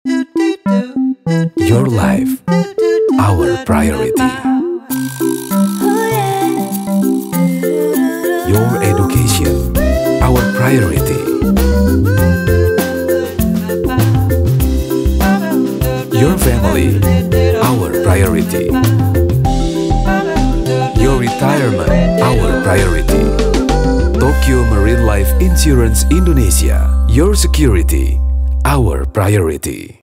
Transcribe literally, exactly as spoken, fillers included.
Your life, our priority. Your education, our priority. Your family, our priority. Your retirement, our priority. Tokyo Marine Life Insurance Indonesia, your security, our priority.